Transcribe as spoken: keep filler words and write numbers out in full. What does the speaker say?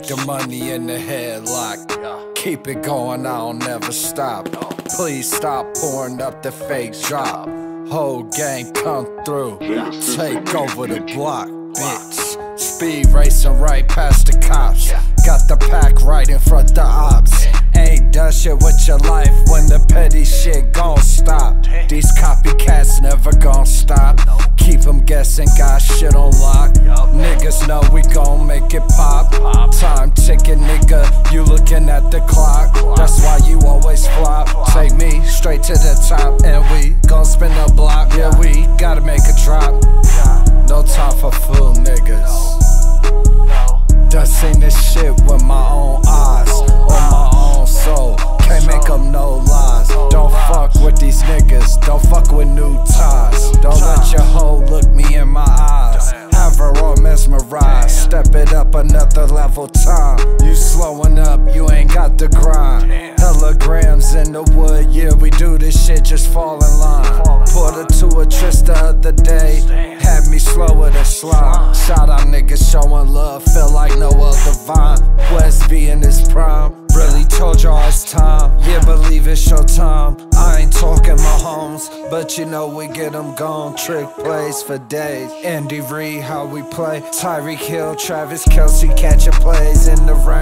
the money in the headlock. Keep it going, I'll never stop. Please stop pouring up the fake drop. Whole gang come through, take over the block, bitch. Speed racing right past the cops. Got the pack right in front the ops. Ain't done shit with your life when the petty shit gon' stop. These copycats never gon' stop. Keep them guessing, got shit on lock. Niggas know we gon' make it pop. Time ticking, nigga, you looking at the clock. That's why you always flop. Take me straight to the top, and we gon' spin the block. Yeah, we gotta make a drop. No time for fool niggas. Done seen this shit with my own eyes, on my own soul. Can't make up no lies. Don't fuck with these niggas, don't fuck with new ties. Don't let your hoe look me in my eyes. Have her all mesmerized. Step it up another level time. You slowing up, you ain't got the grind. Hella grams in the wood, yeah, we do this shit, just fall in line. Put her to a tryst the other day, had me slower than slime. Shout out niggas showing love, feel like Noel Devine. West V in his prime, really told y'all it's time. Yeah, believe it's your time. I ain't talking my homes, but you know we get them gone. Trick plays for days. Andy Reid, how we play. Tyreek Hill, Travis Kelce catching plays in the rain.